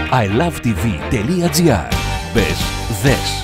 iLoveTV.gr. Μπες, δες.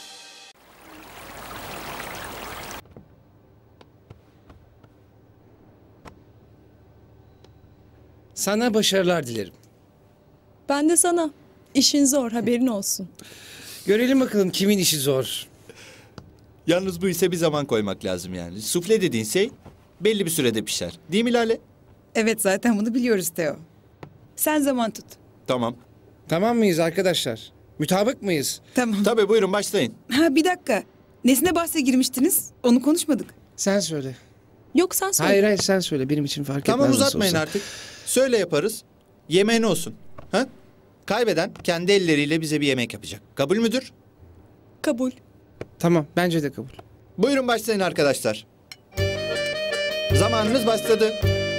Sana başarılar dilerim. Ben de sana. İşin zor, haberin olsun. Görelim bakalım kimin işi zor. Yalnız bu ise bir zaman koymak lazım yani. Sufle dediğin şey belli bir sürede pişer. Değil mi Lale? Evet, zaten bunu biliyoruz Teo. Sen zaman tut. Tamam. Tamam mıyız arkadaşlar? Mütabık mıyız? Tamam. Tabii buyurun başlayın. Ha, bir dakika. Nesine bahse girmiştiniz? Onu konuşmadık. Sen söyle. Yok sen söyle. Hayır sen söyle. Benim için fark Tamam etmez nasıl uzatmayın olsa. artık. Söyle yaparız. Yemeğin olsun. Ha? Kaybeden kendi elleriyle bize bir yemek yapacak. Kabul müdür? Kabul. Tamam bence de kabul. Buyurun başlayın arkadaşlar. Zamanınız başladı.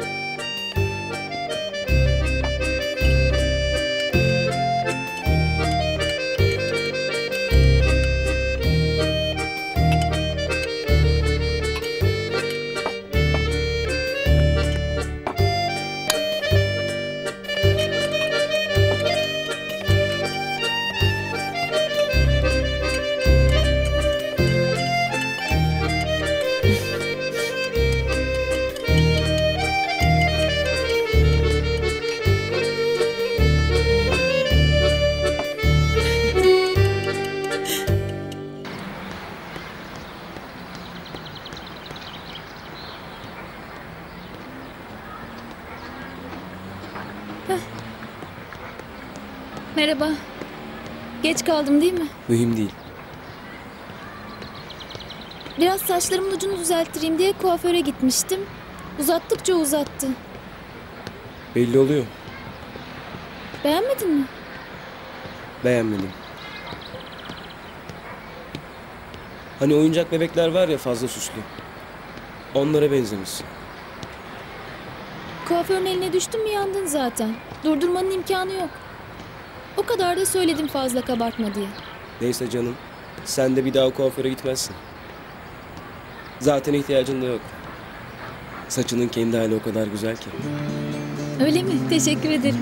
Merhaba. Geç kaldım değil mi? Mühim değil. Biraz saçlarımın ucunu düzelttireyim diye kuaföre gitmiştim. Uzattıkça uzattı. Belli oluyor. Beğenmedin mi? Beğenmedim. Hani oyuncak bebekler var ya fazla süslü. Onlara benzemişsin. Kuaförün eline düştün mü yandın zaten. Durdurmanın imkanı yok. O kadar da söyledim fazla kabartma diye. Neyse canım. Sen de bir daha kuaföre gitmezsin. Zaten ihtiyacın da yok. Saçının kendi hali o kadar güzel ki. Öyle mi? Teşekkür ederim.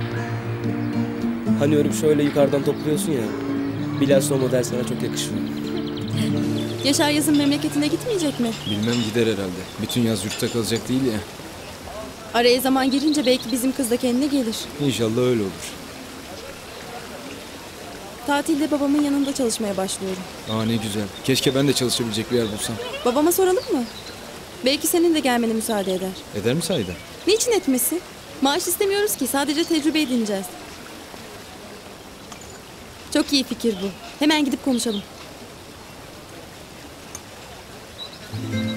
Hani örüp şöyle yukarıdan topluyorsun ya. Bilhassa o model sana çok yakışıyor. Yaşar yazın memleketine gitmeyecek mi? Bilmem gider herhalde. Bütün yaz yurtta kalacak değil ya. Araya zaman girince belki bizim kız da kendine gelir. İnşallah öyle olur. Tatilde babamın yanında çalışmaya başlıyorum. Aa ne güzel. Keşke ben de çalışabilecek bir yer bulsam. Babama soralım mı? Belki senin de gelmene müsaade eder. Eder mi sahiden? Niçin etmesi? Maaş istemiyoruz ki, sadece tecrübe edineceğiz. Çok iyi fikir bu. Hemen gidip konuşalım.